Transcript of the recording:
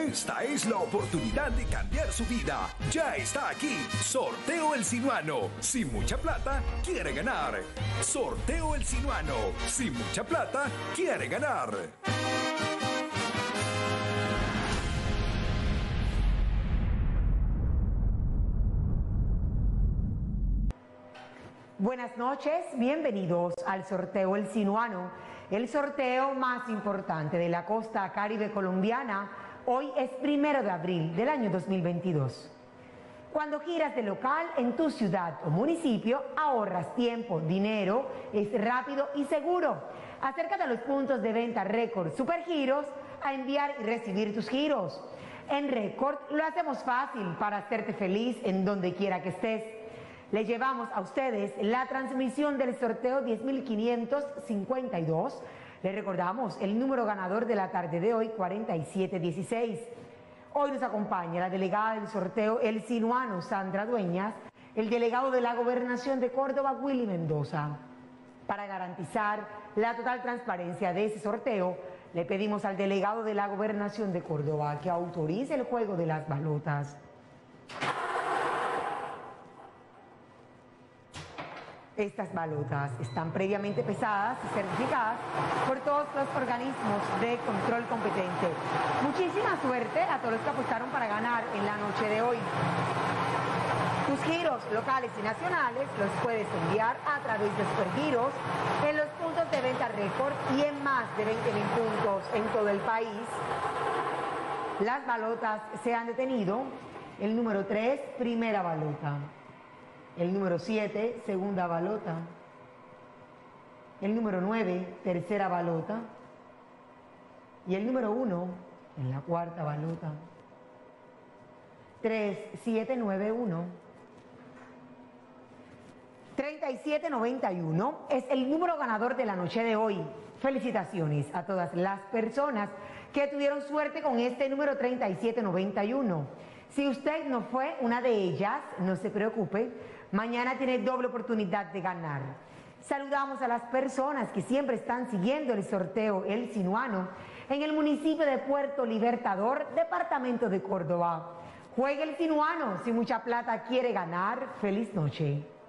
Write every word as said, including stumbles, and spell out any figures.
Esta es la oportunidad de cambiar su vida. Ya está aquí. Sorteo El Sinuano. Sin mucha plata, quiere ganar. Sorteo El Sinuano. Sin mucha plata, quiere ganar. Buenas noches, bienvenidos al sorteo El Sinuano, el sorteo más importante de la costa caribe colombiana. Hoy es primero de abril del año dos mil veintidós. Cuando giras de local en tu ciudad o municipio, ahorras tiempo, dinero, es rápido y seguro. Acércate a los puntos de venta Récord Supergiros a enviar y recibir tus giros. En Récord lo hacemos fácil para hacerte feliz en donde quiera que estés. Les llevamos a ustedes la transmisión del sorteo diez mil quinientos cincuenta y dos. Les recordamos el número ganador de la tarde de hoy, cuarenta y siete dieciséis. Hoy nos acompaña la delegada del sorteo El Sinuano, Sandra Dueñas, el delegado de la Gobernación de Córdoba, Willy Mendoza. Para garantizar la total transparencia de ese sorteo, le pedimos al delegado de la Gobernación de Córdoba que autorice el juego de las balotas. Estas balotas están previamente pesadas y certificadas por todos los organismos de control competente. Muchísima suerte a todos los que apostaron para ganar en la noche de hoy. Tus giros locales y nacionales los puedes enviar a través de Supergiros en los puntos de venta Récord y en más de veinte mil puntos en todo el país. Las balotas se han detenido. El número tres, primera balota. El número siete, segunda balota. El número nueve, tercera balota. Y el número uno, en la cuarta balota. tres siete nueve uno. treinta y siete noventa y uno es el número ganador de la noche de hoy. Felicitaciones a todas las personas que tuvieron suerte con este número treinta y siete noventa y uno. Si usted no fue una de ellas, no se preocupe, mañana tiene doble oportunidad de ganar. Saludamos a las personas que siempre están siguiendo el sorteo El Sinuano en el municipio de Puerto Libertador, departamento de Córdoba. Juegue El Sinuano, si mucha plata quiere ganar. Feliz noche.